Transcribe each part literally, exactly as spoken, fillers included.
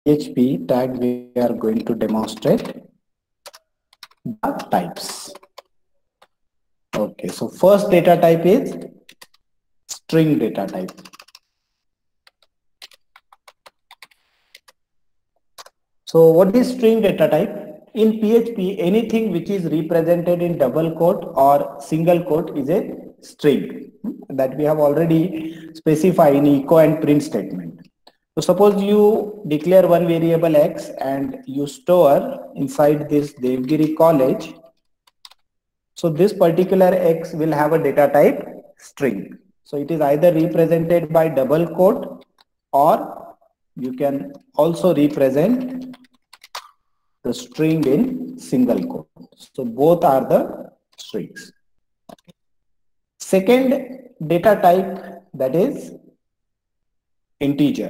P H P tag we are going to demonstrate the types. Okay, so first data type is string data type. So what is string data type? In P H P, anything which is represented in double quote or single quote is a string that we have already specified in echo and print statement. So suppose you declare one variable X and you store inside this Devgiri College. So this particular X will have a data type string. So it is either represented by double quote or you can also represent the string in single quote. So both are the strings. Second data type, that is integer.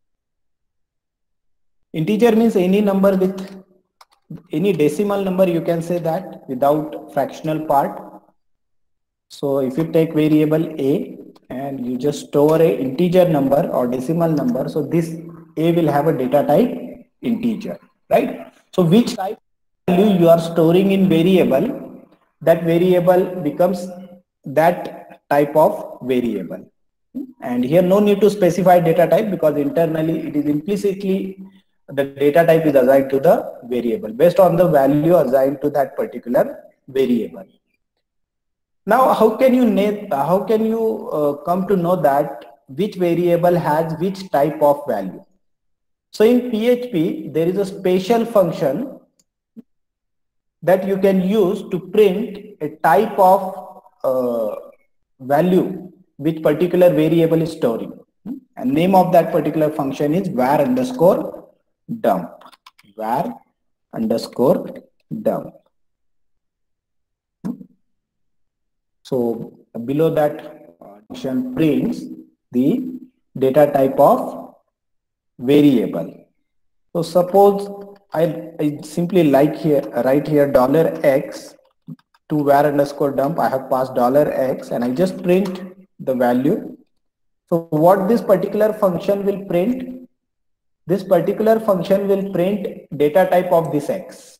Integer means any number with any decimal number, you can say that, without fractional part. So if you take variable A and you just store a integer number or decimal number, so this A will have a data type integer, right? So which type of value you are storing in variable, that variable becomes that type of variable. And here no need to specify data type because internally it is implicitly the data type is assigned to the variable based on the value assigned to that particular variable. Now, how can you how can you uh, come to know that which variable has which type of value? So in P H P, there is a special function that you can use to print a type of uh, value which particular variable is storing. And name of that particular function is var underscore dump. Var underscore dump. So below that function prints the data type of variable. So suppose I, I simply like here write here dollar x to var underscore dump. I have passed dollar x and I just print the value. So what this particular function will print? This particular function will print data type of this x.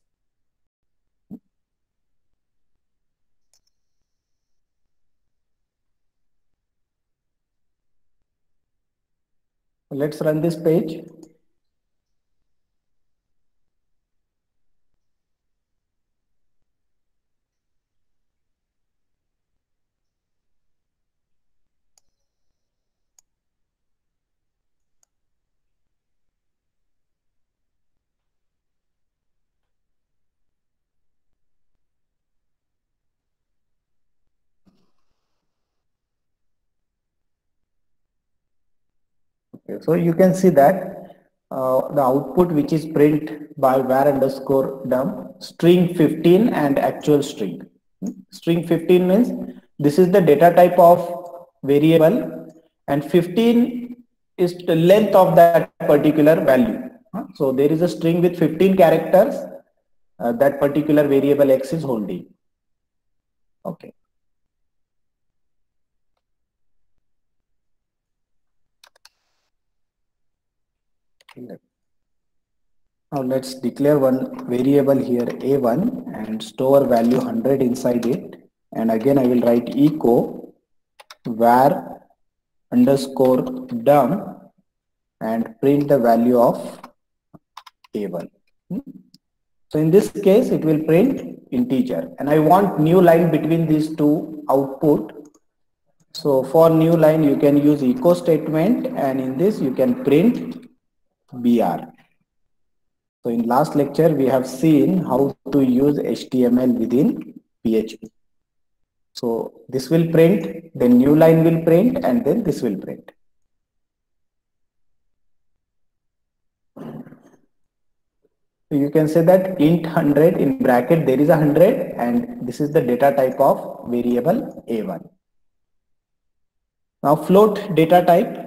Let's run this page. Okay, so you can see that uh, the output which is print by var underscore dump string fifteen and actual string. String fifteen means this is the data type of variable and fifteen is the length of that particular value. So there is a string with fifteen characters uh, that particular variable x is holding. Okay. Now let's declare one variable here a one and store value one hundred inside it, and again I will write echo var underscore dump and print the value of a one. So in this case it will print integer, and I want new line between these two output. So for new line you can use echo statement, and in this you can print br. So in last lecture, we have seen how to use H T M L within P H P. So this will print, then new line will print, and then this will print. So you can say that int one hundred in bracket, there is a one hundred, and this is the data type of variable a one. Now float data type.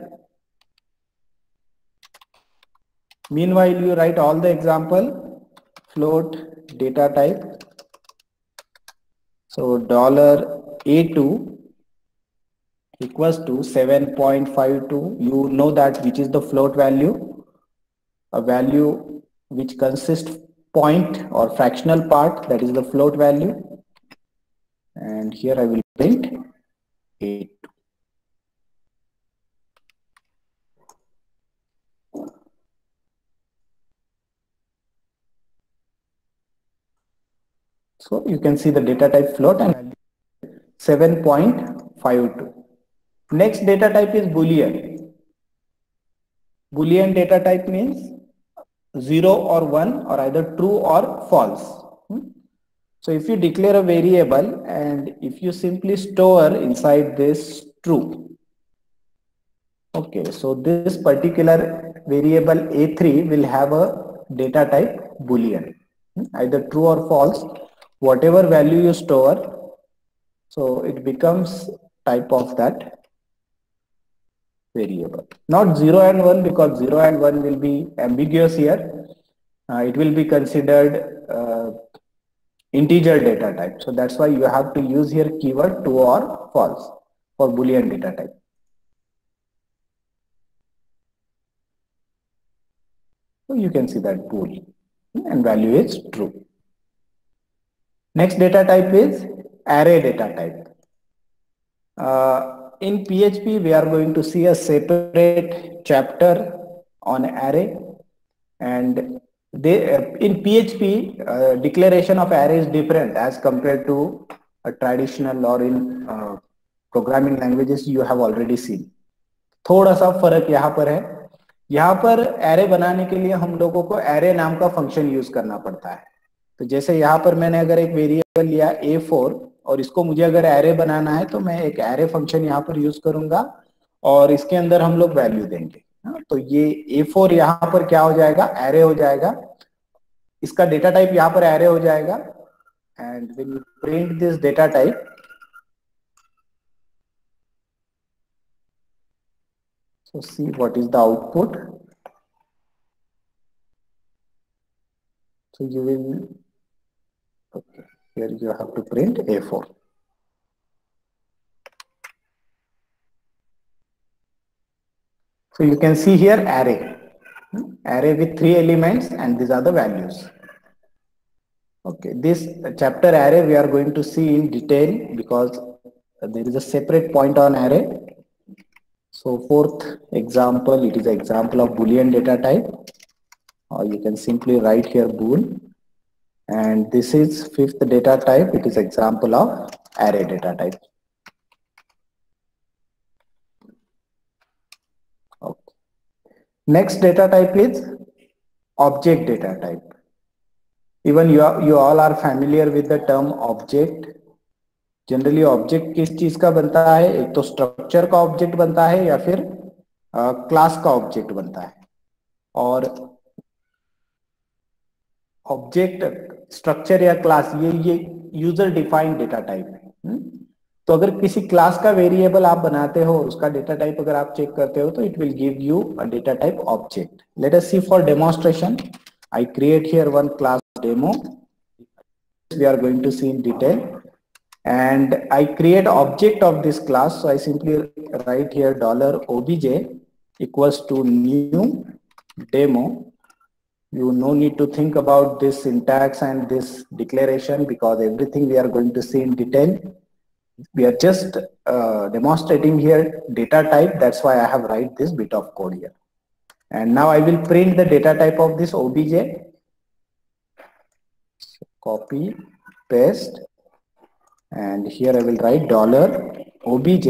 Meanwhile, you write all the example, float data type. So dollar A two equals to seven point five two. You know that which is the float value. a value which consists point or fractional part, that is the float value, and here I will print A two. So you can see the data type float and seven point five two. Next data type is Boolean. Boolean data type means zero or one, or either true or false. So if you declare a variable and if you simply store inside this true, okay, so this particular variable A three will have a data type Boolean, either true or false, whatever value you store, so it becomes type of that variable. Not zero and one, because zero and one will be ambiguous here. Uh, it will be considered uh, integer data type. So that's why you have to use here keyword true or false for Boolean data type. So you can see that bool and value is true. Next data type is array data type. Uh, in P H P, we are going to see a separate chapter on array, and they, uh, in P H P, uh, declaration of array is different as compared to a traditional or in uh, programming languages you have already seen. थोड़ा सा फर्क यहाँ पर है. यहाँ पर array बनाने के लिए हम लोगों को array नाम का फंक्शन यूज करना पड़ता है. तो जैसे यहाँ पर मैंने अगर एक वेरिएबल लिया ए फोर और इसको मुझे अगर array बनाना है तो मैं एक array फंक्शन यहाँ पर यूज करूंगा और इसके अंदर हम लोग वैल्यू देंगे. तो ये ए फोर यहाँ पर क्या हो जाएगा, array हो जाएगा. इसका डेटा टाइप यहाँ पर array हो जाएगा. And when you print this data type, so see what is the output. So you will, okay, here you have to print A four. So you can see here array, array with three elements, and these are the values. Okay, this chapter array we are going to see in detail because there is a separate point on array. So fourth example, it is an example of Boolean data type, or you can simply write here bool. And this is fifth data type, it is example of array data type. Okay. Next data type is object data type. Even you, are, you all are familiar with the term object. Generally object किस चीज का बनता है, एक तो structure का object बनता है या फिर क्लास का ऑब्जेक्ट बनता है. और ऑब्जेक्ट, स्ट्रक्चर या क्लास ये ये यूजर डिफाइंड डेटा टाइप है. तो अगर किसी क्लास का वेरिएबल आप बनाते हो, उसका डेटा टाइप अगर आप चेक करते हो तो it will give you a data type object. Let us see for demonstration. I create here one class demo. We are going to see in detail. And I create object of this class, so I simply write here dollar obj equals to new demo. You no need to think about this syntax and this declaration because everything we are going to see in detail. We are just uh, demonstrating here data type. That's why I have write this bit of code here. And now I will print the data type of this obj. So copy, paste. And here I will write dollar obj,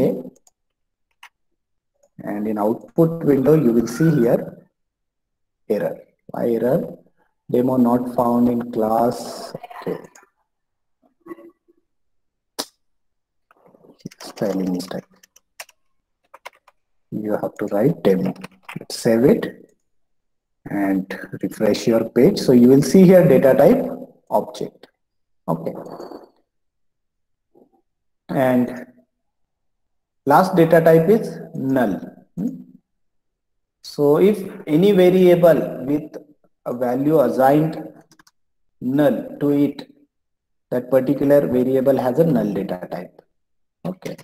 and in output window you will see here error. Why error? Demo not found in class. Okay. Spelling mistake. You have to write demo. Let's save it and refresh your page. So you will see here data type object. Okay. And last data type is null. So if any variable with a value assigned null to it, that particular variable has a null data type. Okay.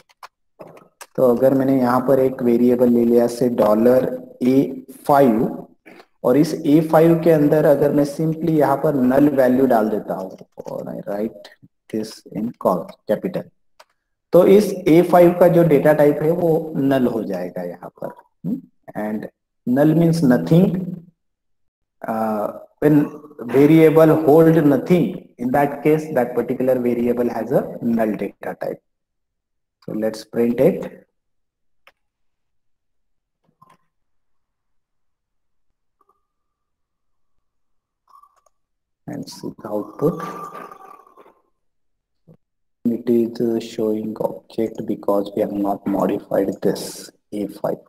तो अगर मैंने यहाँ पर एक variable ले लिया से dollar A five और इस ए फाइव के अंदर अगर मैं सिंपली यहाँ पर नल वैल्यू डाल देता हूँ और I write this in capital, तो इस ए फाइव का जो डेटा टाइप है वो नल हो जाएगा यहाँ पर. And null means nothing. When variable hold nothing, in that case that particular variable has a null data type. So let's print it. And see the output. It is uh, showing object because we have not modified this A five.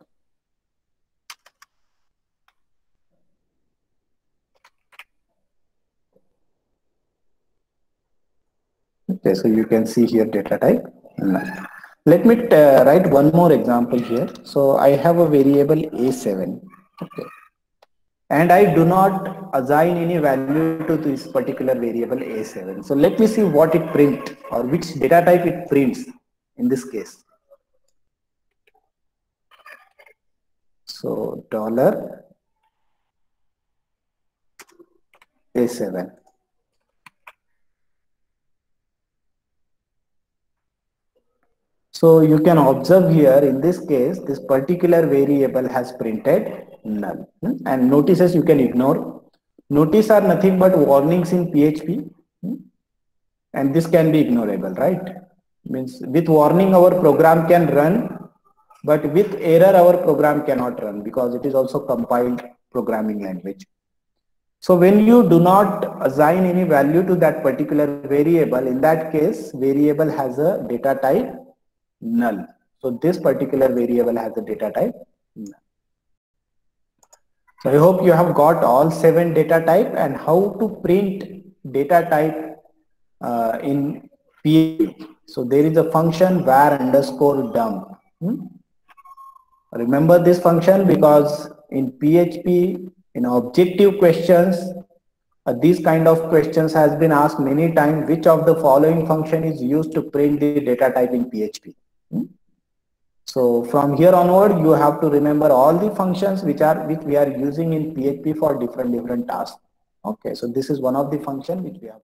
Okay, so you can see here data type null. Let me uh, write one more example here. So I have a variable A seven. Okay. And I do not assign any value to this particular variable A seven. So let me see what it prints or which data type it prints in this case. So dollar A seven. So you can observe here in this case, this particular variable has printed null. And notices you can ignore. Notice are nothing but warnings in P H P. And this can be ignorable, right? Means with warning our program can run, but with error our program cannot run because it is also compiled programming language. So when you do not assign any value to that particular variable, in that case variable has a data type null. So this particular variable has a data type null. So I hope you have got all seven data type and how to print data type uh, in P H P. So there is a function var underscore dump. Hmm? Remember this function because in P H P, in objective questions, uh, these kind of questions has been asked many times, which of the following function is used to print the data type in P H P. Hmm? So from here onward, you have to remember all the functions which are which we are using in P H P for different different tasks. Okay, so this is one of the function which we have.